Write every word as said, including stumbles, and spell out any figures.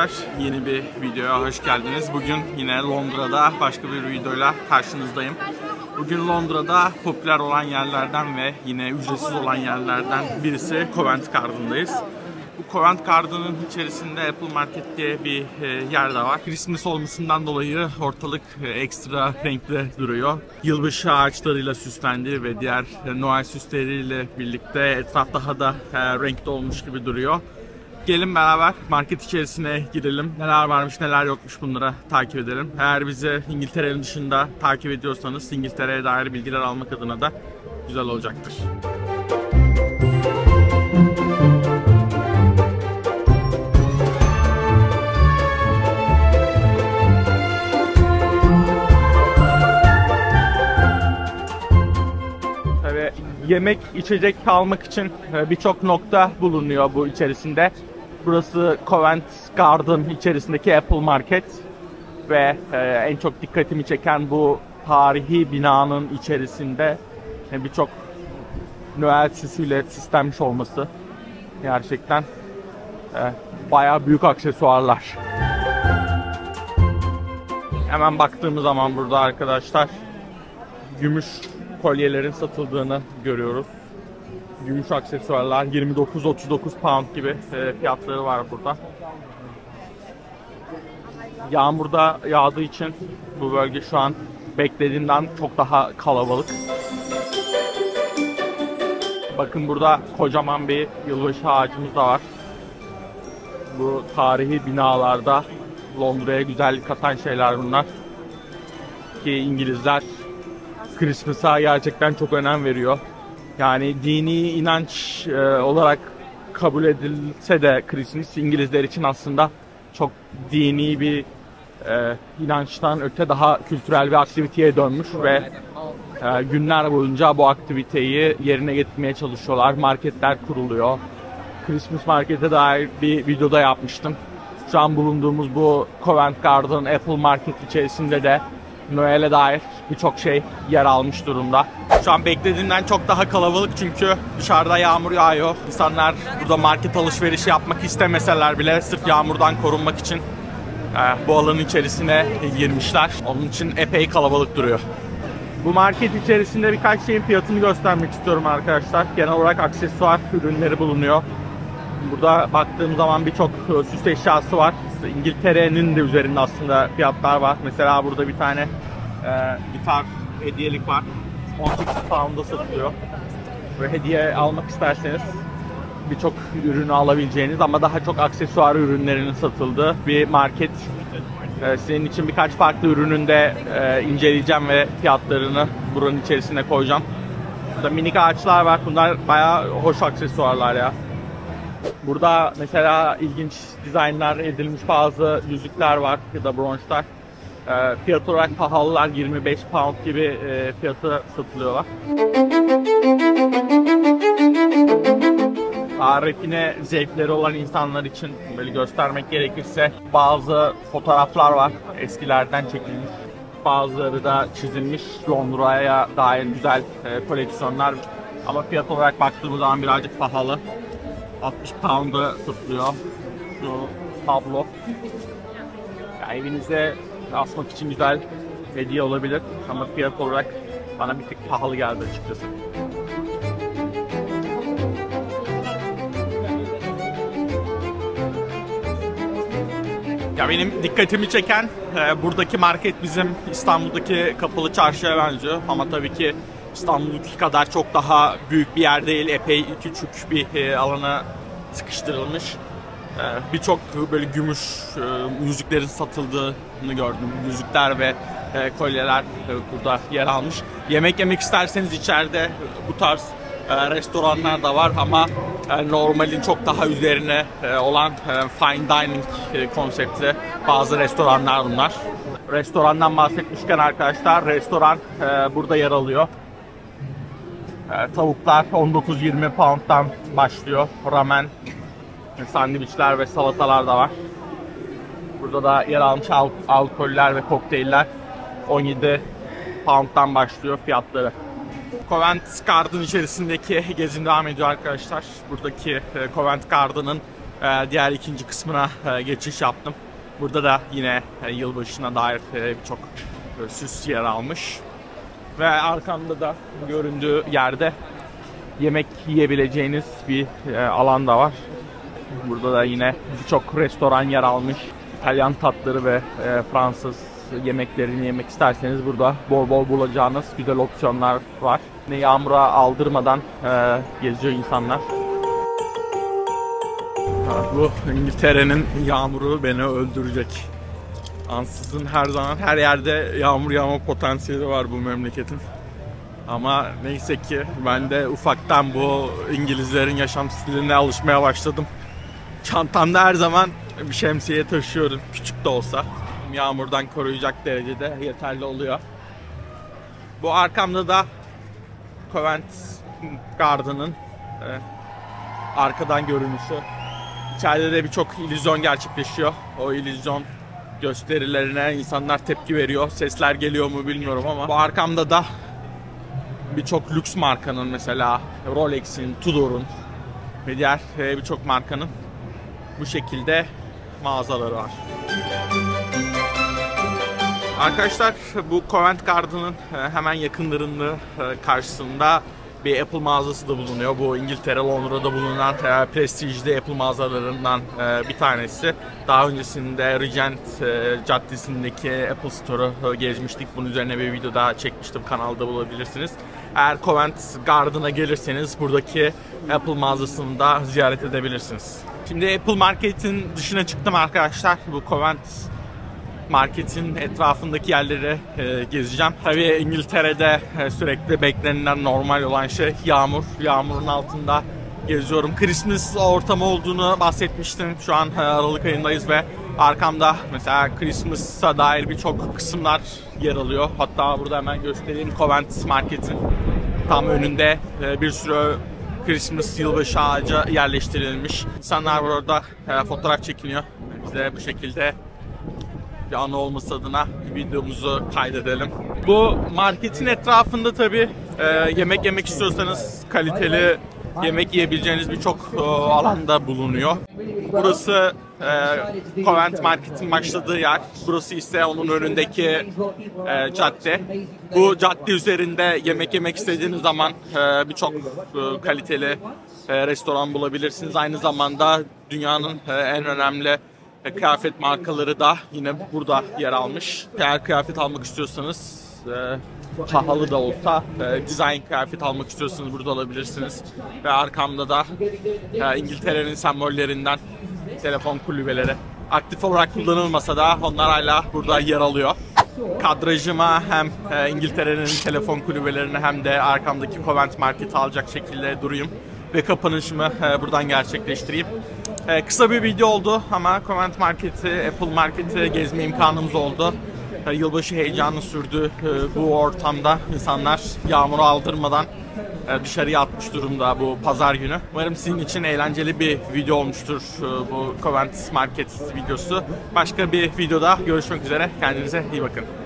arkadaşlar, yeni bir videoya hoş geldiniz. Bugün yine Londra'da başka bir videoyla karşınızdayım. Bugün Londra'da popüler olan yerlerden ve yine ücretsiz olan yerlerden birisi Covent Garden'dayız. Bu Covent Garden'ın içerisinde Apple Market diye bir yer de var. Christmas olmasından dolayı ortalık ekstra renkli duruyor. Yılbaşı ağaçlarıyla süslendi ve diğer Noel süsleriyle birlikte etraf daha da renkli olmuş gibi duruyor. Gelin beraber market içerisine girelim. Neler varmış neler yokmuş bunları takip edelim. Eğer bizi İngiltere'nin dışında takip ediyorsanız İngiltere'ye dair bilgiler almak adına da güzel olacaktır. Tabii yemek, içecek almak için birçok nokta bulunuyor bu içerisinde. Burası Covent Garden içerisindeki Apple Market ve en çok dikkatimi çeken bu tarihi binanın içerisinde birçok Noel süsüyle süslenmiş olması. Gerçekten bayağı büyük aksesuarlar. Hemen baktığımız zaman burada arkadaşlar gümüş kolyelerin satıldığını görüyoruz. Gümüş aksesuarlar yirmi dokuz otuz dokuz pound gibi fiyatları var burada. Yağmurda yağdığı için bu bölge şu an beklediğimden çok daha kalabalık. Bakın burada kocaman bir yılbaşı ağacımız da var. Bu tarihi binalarda Londra'ya güzellik katan şeyler bunlar. Ki İngilizler Christmas'a gerçekten çok önem veriyor. Yani dini inanç e, olarak kabul edilse de Christmas İngilizler için aslında çok dini bir e, inançtan öte daha kültürel bir aktiviteye dönmüş ve e, günler boyunca bu aktiviteyi yerine getirmeye çalışıyorlar. Marketler kuruluyor. Christmas markete dair bir videoda yapmıştım. Şu an bulunduğumuz bu Covent Garden Apple Market içerisinde de Noel'e dair birçok şey yer almış durumda. Şu an beklediğimden çok daha kalabalık çünkü dışarıda yağmur yağıyor. İnsanlar burada market alışverişi yapmak istemeseler bile sırf yağmurdan korunmak için e, bu alanın içerisine girmişler. Onun için epey kalabalık duruyor. Bu market içerisinde birkaç şeyin fiyatını göstermek istiyorum arkadaşlar. Genel olarak aksesuar ürünleri bulunuyor. Burada baktığım zaman birçok süs eşyası var. İngiltere'nin de üzerinde aslında fiyatlar var. Mesela burada bir tane e, gitar hediyelik var. on sekiz pound'a satılıyor. Ve hediye almak isterseniz birçok ürünü alabileceğiniz ama daha çok aksesuar ürünlerinin satıldığı bir market. E, senin için birkaç farklı ürünün de e, inceleyeceğim ve fiyatlarını buranın içerisine koyacağım. Burada minik ağaçlar var. Bunlar bayağı hoş aksesuarlar ya. Burada mesela ilginç dizaynlar edilmiş bazı yüzükler var ya da bronzlar. E, fiyat olarak pahalılar, yirmi beş pound gibi e, fiyatı satılıyorlar. Tarifine zevkleri olan insanlar için böyle göstermek gerekirse bazı fotoğraflar var eskilerden çekilmiş. Bazıları da çizilmiş Londra'ya dair güzel e, koleksiyonlar ama fiyat olarak baktığımız zaman birazcık pahalı. altmış pound'a satılıyor şu tablo. Yani evinize asmak için güzel hediye olabilir ama fiyat olarak bana bir tık pahalı geldi açıkçası. Ya benim dikkatimi çeken e, buradaki market bizim İstanbul'daki Kapalı Çarşı'ya benziyor ama tabii ki İstanbul'daki kadar çok daha büyük bir yer değil, epey küçük bir e, alana sıkıştırılmış. E, Birçok böyle gümüş e, yüzüklerin satıldığını gördüm. Yüzükler ve e, kolyeler e, burada yer almış. Yemek yemek isterseniz içeride bu tarz e, restoranlar da var ama e, normalin çok daha üzerine e, olan e, fine dining e, konseptli bazı restoranlar bunlar. Restorandan bahsetmişken arkadaşlar, restoran e, burada yer alıyor. Tavuklar on dokuz yirmi pound'dan başlıyor. Ramen, sandviçler ve salatalar da var. Burada da yer almış al alkoller ve kokteyller on yedi pound'dan başlıyor fiyatları. Covent Garden içerisindeki gezim devam ediyor arkadaşlar. Buradaki Covent Garden'ın e, diğer ikinci kısmına e, geçiş yaptım. Burada da yine e, yılbaşına dair e, birçok e, süs yer almış. Ve arkamda da göründüğü yerde yemek yiyebileceğiniz bir e, alan da var. Burada da yine birçok restoran yer almış. İtalyan tatları ve e, Fransız yemeklerini yemek isterseniz burada bol bol bulacağınız güzel opsiyonlar var. Ne yağmura aldırmadan e, geziyor insanlar. Ha, bu İngiltere'nin yağmuru beni öldürecek. Ansızın her zaman her yerde yağmur yağma potansiyeli var bu memleketin. Ama neyse ki ben de ufaktan bu İngilizlerin yaşam stiline alışmaya başladım. Çantamda her zaman bir şemsiye taşıyorum, küçük de olsa. Yağmurdan koruyacak derecede yeterli oluyor. Bu arkamda da Covent Garden'ın e, arkadan görünüşü. İçeride de birçok illüzyon gerçekleşiyor. O illüzyon gösterilerine insanlar tepki veriyor. Sesler geliyor mu bilmiyorum ama bu arkamda da birçok lüks markanın, mesela Rolex'in, Tudor'un ve diğer birçok markanın bu şekilde mağazaları var. Arkadaşlar, bu Covent Garden'ın hemen yakınlarında karşısında bir Apple mağazası da bulunuyor. Bu İngiltere, Londra'da bulunan prestijli Apple mağazalarından bir tanesi. Daha öncesinde Regent Caddesi'ndeki Apple Store'u gezmiştik. Bunun üzerine bir video daha çekmiştim. Kanalda bulabilirsiniz. Eğer Covent Garden'a gelirseniz buradaki Apple mağazasını da ziyaret edebilirsiniz. Şimdi Apple Market'in dışına çıktım arkadaşlar. Bu Covent Market'in etrafındaki yerleri e, gezeceğim. Tabii İngiltere'de e, sürekli beklenilen, normal olan şey yağmur. Yağmurun altında geziyorum. Christmas ortamı olduğunu bahsetmiştim. Şu an e, Aralık ayındayız ve arkamda mesela Christmas'a dair birçok kısımlar yer alıyor. Hatta burada hemen göstereyim, Covent Market'in tam önünde e, bir sürü Christmas yılbaşı ağacı yerleştirilmiş. İnsanlar burada e, fotoğraf çekiniyor. Biz de bu şekilde bir anı olması adına videomuzu kaydedelim. Bu marketin etrafında tabii e, yemek yemek istiyorsanız kaliteli yemek yiyebileceğiniz birçok e, alanda bulunuyor. Burası e, Covent Market'in başladığı yer. Burası ise onun önündeki e, cadde. Bu cadde üzerinde yemek yemek istediğiniz zaman e, birçok e, kaliteli e, restoran bulabilirsiniz. Aynı zamanda dünyanın e, en önemli kıyafet markaları da yine burada yer almış. Eğer kıyafet almak istiyorsanız, e, pahalı da olsa e, design kıyafet almak istiyorsanız burada alabilirsiniz. Ve arkamda da e, İngiltere'nin sembollerinden telefon kulübeleri. Aktif olarak kullanılmasa da onlar hala burada yer alıyor. Kadrajıma hem e, İngiltere'nin telefon kulübelerini hem de arkamdaki Covent Market'i alacak şekilde durayım. Ve kapanışımı e, buradan gerçekleştireyim. Ee, kısa bir video oldu ama Covent Market'i, Apple Market'i gezme imkanımız oldu. Ee, yılbaşı heyecanı sürdü. Ee, bu ortamda insanlar yağmuru aldırmadan e, dışarıya atmış durumda bu pazar günü. Umarım sizin için eğlenceli bir video olmuştur e, bu Covent Market videosu. Başka bir videoda görüşmek üzere. Kendinize iyi bakın.